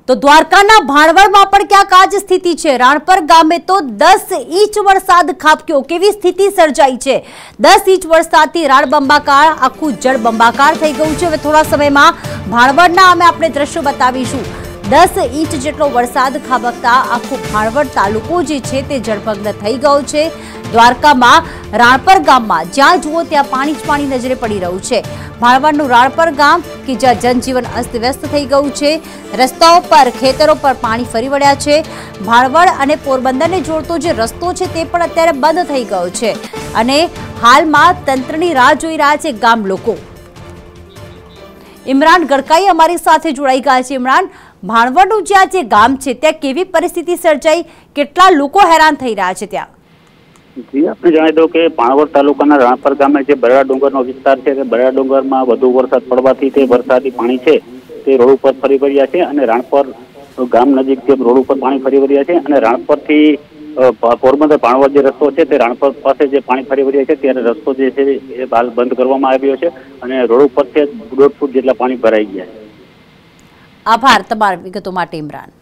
તો દ્વારકાના ભાણવડમાં પણ ક્યાંક આ જ સ્થિતિ છે। રાણપર ગામે તો 10 ઇંચ વરસાદ ખાબક્યો। કેવી સ્થિતિ સર્જાઈ છે? 10 ઇંચ વરસાદથી રાણબંબાકાર આખું જળબંબાકાર થઈ ગયું છે। હવે થોડા સમયમાં ભાણવડના અમે આપણે દ્રશ્યો બતાવીશું। 10 ઇંચ જેટલો વરસાદ ખાબકતા આખું ભાણવડ તાલુકો જે છે તે જળમગ્ન થઈ ગયો છે। દ્વારકામાં રાણપર ગામમાં જ્યાં જુઓ ત્યાં પાણી જ પાણી નજરે પડી રહ્યું છે। ભાણવડનું રાણપર ગામ કે જ્યાં જનજીવન અસ્તવ્યસ્ત થઈ ગયું છે। રસ્તાઓ પર ખેતરો પર પાણી ફરી વળ્યા છે। ભાણવડ અને પોરબંદરને જોડતો જે રસ્તો છે તે પણ અત્યારે બંધ થઈ ગયો છે અને હાલમાં તંત્રની રાહ જોઈ રહ્યા છે ગામ લોકો। ઇમરાન ગડકાઈ અમારી સાથે જોડાઈ ગયા છે। ઇમરાન, ભાણવડનું જ્યાં જે ગામ છે ત્યાં કેવી પરિસ્થિતિ સર્જાઈ, કેટલા લોકો હેરાન થઈ રહ્યા છે ત્યાં? જી, આપણે જણાવી દઉં કે ભાણવડ તાલુકાના રાણપર ગામે જે બરડા ડુંગરનો વિસ્તાર છે તે બરડા ડુંગરમાં વધુ વરસાદ પડવાથી તે વરસાદી પાણી છે તે રોડ ઉપર ફરી વળ્યા છે અને રાણપર ગામ નજીક જે રોડ ઉપર પાણી ફરી વળ્યા છે અને રાણપરથી પોરબંદર ભાણવડ જે રસ્તો છે તે રાણપર પાસે જે પાણી ફરી વળ્યા છે ત્યારે રસ્તો જે છે એ હાલ બંધ કરવામાં આવ્યો છે અને રોડ ઉપર 1.5 ફૂટ જેટલા પાણી ભરાઈ ગયા છે। આભાર તમારી વિગતો માટે ઇમરાન।